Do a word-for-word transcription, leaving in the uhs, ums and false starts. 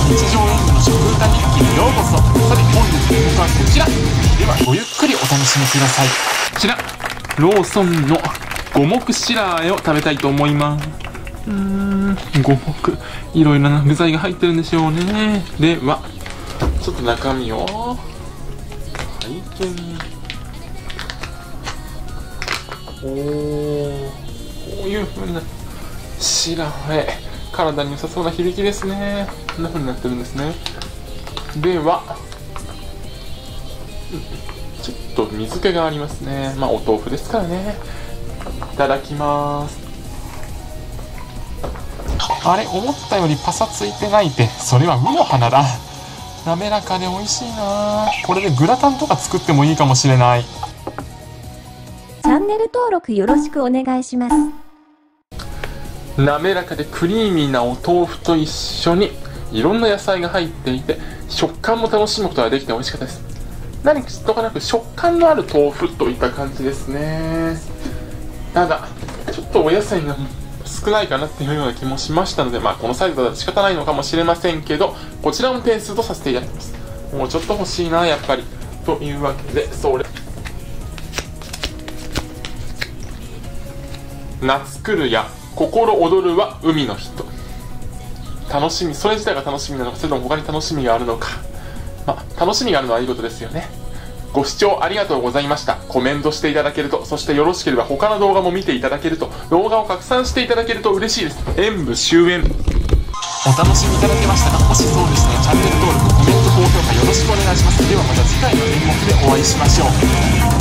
日常演技の食歌日記にようこそ。さて本日の曲はこちら。ではごゆっくりお楽しみください。こちらローソンの五目白あえを食べたいと思います。うーん五目いろいろな具材が入ってるんでしょうね。ではちょっと中身を拝見。おー、こういう風な白あえ、体に良さそうな響きですね。こんな風になってるんですね。ではちょっと水気がありますね。まあお豆腐ですからね。いただきます。あれ、思ったよりパサついてないって、それは卯の花だ。滑らかで美味しいな。これでグラタンとか作ってもいいかもしれない。 チャンネル登録よろしくお願いします。 滑らかでクリーミーなお豆腐と一緒にいろんな野菜が入っていて、食感も楽しむことができて美味しかったです。何とかなく食感のある豆腐といった感じですね。ただちょっとお野菜が少ないかなっていうような気もしましたので、まあこのサイズだと仕方ないのかもしれませんけど、こちらも点数とさせていただきます。もうちょっと欲しいなやっぱり。というわけで、それ夏来るや心躍るは海の人。楽しみ、それ自体が楽しみなのか、それとも他に楽しみがあるのか。まあ楽しみがあるのはいいことですよね。ご視聴ありがとうございました。コメントしていただけると、そしてよろしければ他の動画も見ていただけると、動画を拡散していただけると嬉しいです。演武終演。お楽しみいただけましたか？もしそうでしたらチャンネル登録、コメント、高評価よろしくお願いします。ではまた次回の演目でお会いしましょう。